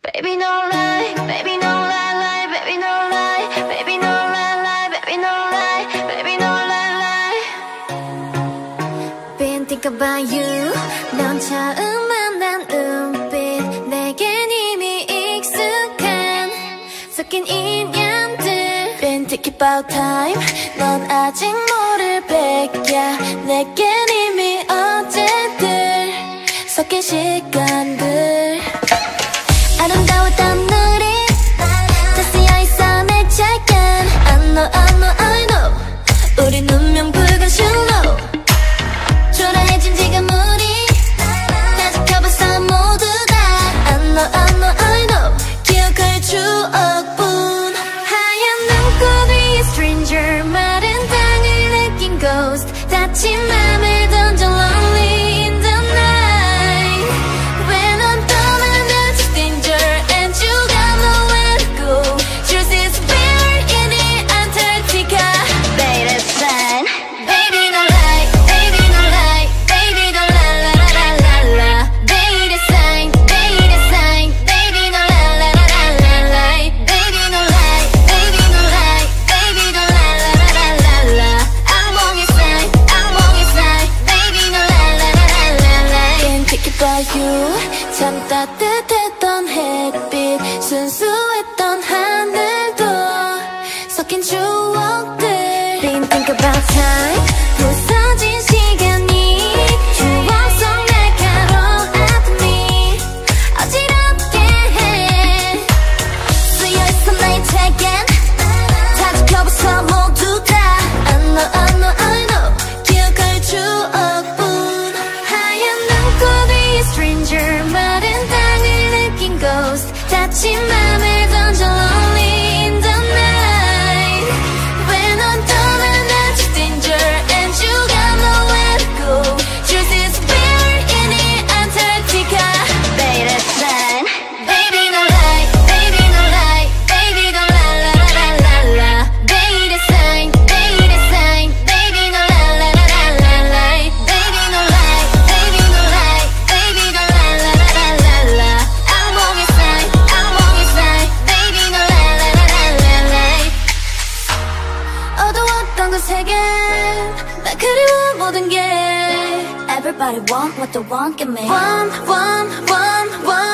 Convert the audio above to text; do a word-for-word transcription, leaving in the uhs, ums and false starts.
Baby, no lie, baby, no lie, lie, baby, no lie, baby, no lie, lie, baby, no lie, baby, no lie, lie. Been thinking about you. 넌 처음 만난 눈빛, 내겐 이미 익숙한 섞인 인연들. Been thinking about time. 넌 아직 모를 백야, 내겐 이미 어제들 섞인 시간들. 아름다웠던 우리 다 쓰여있어 내 책엔 I know, I know, I know. 우린 운명 불가실로 초라해진 지금 우리 다 지켜봤어 모두 다 I know, I know, I know. 기억할 추억뿐. 하얀 눈꽃 위에 stranger, 마른 땅을 느낀 ghost, 다친 맘을 던져 lonely in the night. When I'm done and that's danger and you got nowhere to go. Truth is we're in the Antarctica. Baby, sign. Baby, no lie, baby, no lie, baby, no lie, la la la la la. Baby, sign, baby, sign, baby, no lie, la la la la la. Baby, no lie, baby, no lie, baby, no lie, la la la la la. 악몽의 sign, 악몽의 sign, baby, no lie, la la la la la. Can't think about you. 참 따뜻했던 햇빛, 순수했던 하늘도 섞인 추억들. Been think about time. 부서진 시간이 추억 속 날카로웠니 어지럽게 해. 쓰여있어 나의 책엔 다 지켜봤어 모두 다 I know, I know, I know. 기억할 추억뿐. 하얀 눈꽃 위에 stranger, 마른 땅을 느낀 ghost, 다친 맘을 던져 lonely in the night. When I'm done and that's danger and you got nowhere to go. Truth is we're in the Antarctica. Baby, sign. Baby, no lie, baby, no lie, baby, no lie, la la la la la. Baby, sign, baby, sign, baby, no lie, la la la la la. Baby, no lie, baby, no lie, baby, no lie, la la la la la. 악몽의 sign, 악몽의 sign, baby, no lie, la la la la la. 어두웠던 그 세계, 나 그리워 모든 게. Everybody want what they want, give me one, one, one, one.